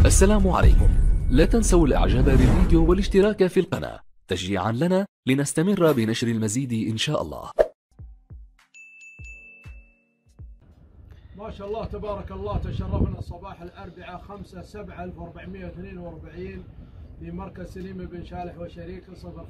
السلام عليكم. لا تنسوا الاعجاب بالفيديو والاشتراك في القناة تشجيعا لنا لنستمر بنشر المزيد ان شاء الله. ما شاء الله تبارك الله، تشرفنا صباح الأربعاء 5/7/1442 في مركز سليم بن شالح وشريكه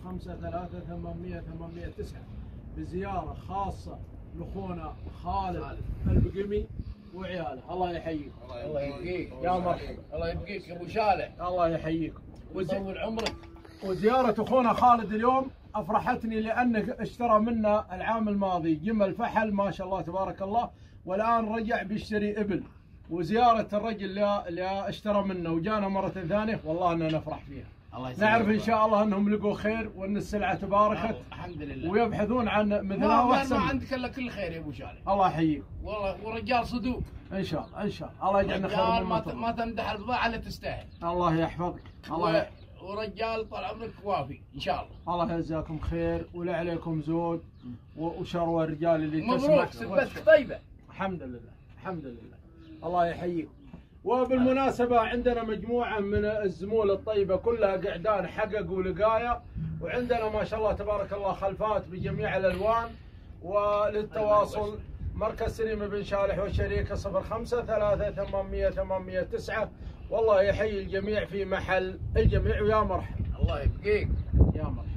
053800 بزيارة خاصة لأخونا خالد البقمي وعياله. الله يحييك. الله يبقيك يا مرحبا. الله يبقيك يا ابو شالح، الله يحييك ويطول عمرك. وزيارة أخونا خالد اليوم أفرحتني لأنه اشترى منا العام الماضي جمل فحل ما شاء الله تبارك الله، والآن رجع بيشتري إبل. وزيارة الرجل اللي اشترى منا وجانا مرة ثانية والله أننا نفرح فيها. نعرف إن شاء الله أنهم لقوا خير وأن السلعة تباركت الحمد لله، ويبحثون عن مثلها وأحسن. ما عندك إلا كل خير يا ابو شالح. الله يحييك. والله ورجال صدوق إن شاء الله إن شاء الله. الله يجعلنا خير ما تمدح الضباع الا تستاهل. الله يحفظك. الله ورجال طال عمرك وافي ان شاء الله. الله يجزاكم خير ولا عليكم زود وشروى الرجال اللي مبروك سبتك طيبه. الحمد لله الحمد لله. الله يحييكم. وبالمناسبة عندنا مجموعة من الزمول الطيبة كلها قعدان حققوا لقايا، وعندنا ما شاء الله تبارك الله خلفات بجميع الألوان. وللتواصل مركز سليم بن شالح والشريكة 053800 والله يحيي الجميع في محل الجميع. ويا مرحبا. الله يبقيك يا مرحبا.